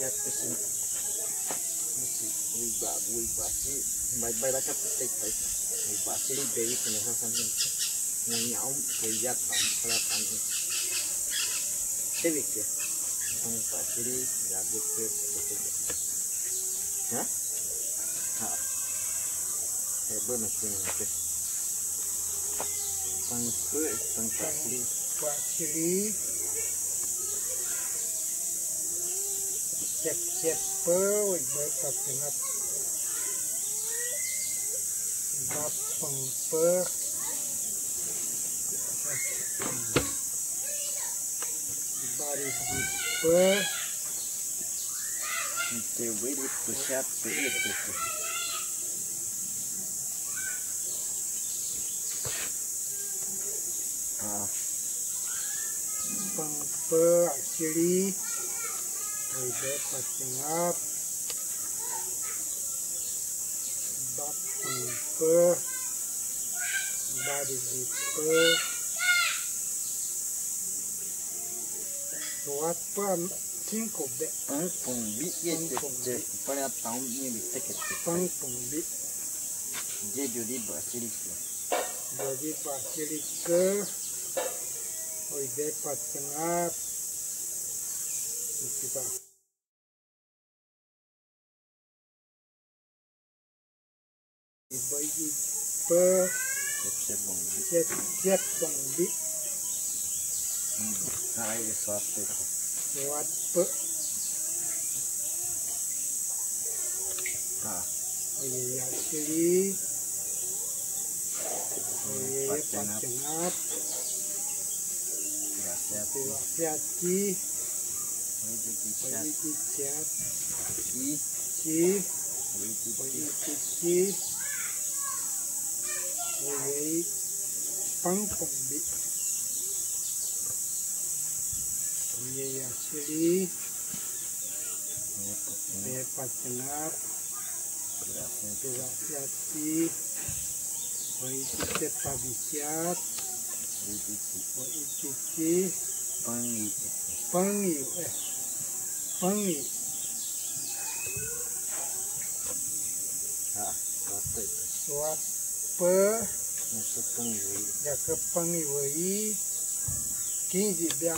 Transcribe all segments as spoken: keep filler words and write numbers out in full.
lihat ke sini. Mesti wiba wiba sih. Baik-baik lah kat tek tek. Wiba sih di beri kena sampai nyau lihat tam kelihatan. Tebik ya. Ang pasiri gabi ke seperti itu. Ya? Ha. Heboh mesti mesti. Pang ke pang pasiri. Pasiri. Cek cek per, berkat dengan bapang per. Bari per. Itu beri pusat itu. Ah. Pang per asli. Udah passing up, bapang per, body per, buat per cinco be, Pang pungbi ya je pada tahun ini tiket. pang pungbi, Je jadi basili. jadi pasir ke, udah passing up, kita. Bagi per Siap pungbi. siap siap pungbi Hai suatu. buat per Ah. oh iya asli oh iya pacenap Hati-hati. hati-hati Itu bisa. bagi ciat Ci. ci Itu bagi cici oh iya pang pungbi oh iya asli iya pacenap Berasnya hati-hati bagi cicat pabisiat itu bagi cici pangi. pangi eh pangi Ah, suatu. suat pe Masuk pungbi. ya ke pangi wei kini biam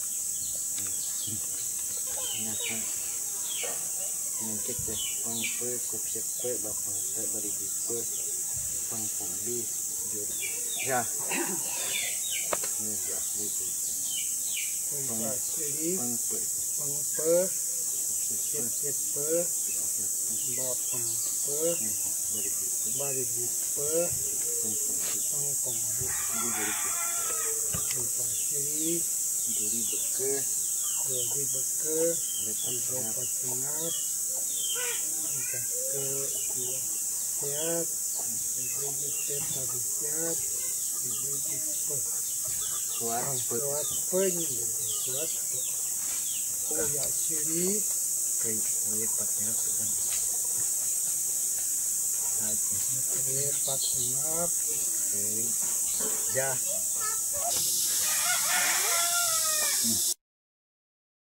Nasa mungkin deh pang pe kopsek pe bapang pe bari pe pang pungbi. Ya. Ini ya itu. pang asli Pang pe. pang pe cep cep pe bapang pe Bari pe. bari pe Pang pungbi. pang pungbi Ini bari pe. asli Duri beke. jadi beke Lepas tiga pacingat tiga ke dua sehat tiga juta pabisiat tiga juta suat pe. suat penyi suat oh ya siri Kayak mulai patnya kan. Hati. empat ngap Oke. Ya.